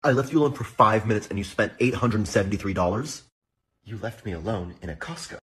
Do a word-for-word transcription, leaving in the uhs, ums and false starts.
I left you alone for five minutes and you spent eight hundred seventy-three dollars? You left me alone in a Costco.